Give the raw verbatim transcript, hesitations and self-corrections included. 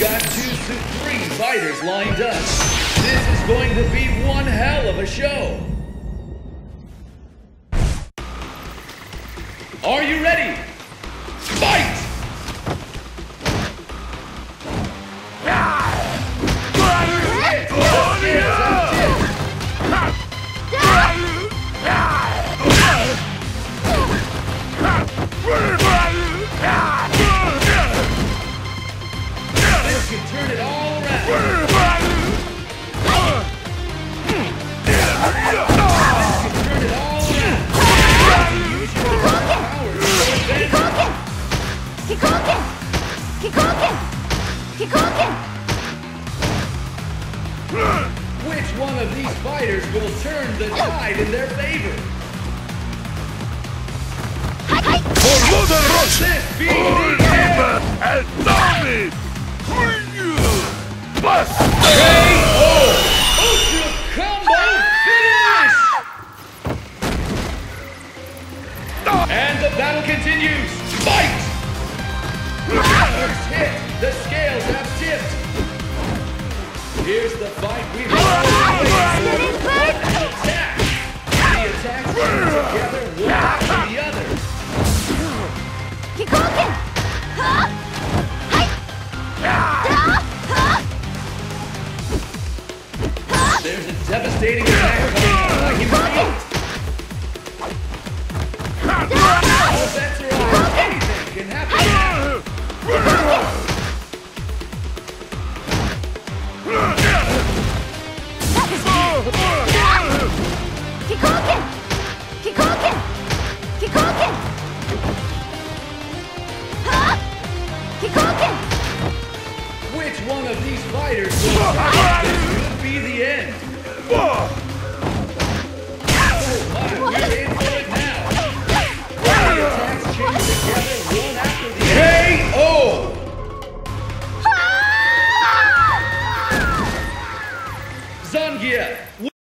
got two to three fighters lined up. This is going to be one hell of a show. Are you ready? Fight! This can turn it all around. This can turn it all around. Use your powers for advantage. Which one of these fighters will turn the tide in their favor? This be the end. And Tommy! Bust! K O! Ultra Combo Finish! And the battle continues. Fight! First hit. The scales have tipped. Here's the fight we've been waiting for. An attack. The attacks come together one after the other. There's a devastating attack coming. I can feel it. All bets are off. Anything can happen now. Which one of these fighters will this could be the end?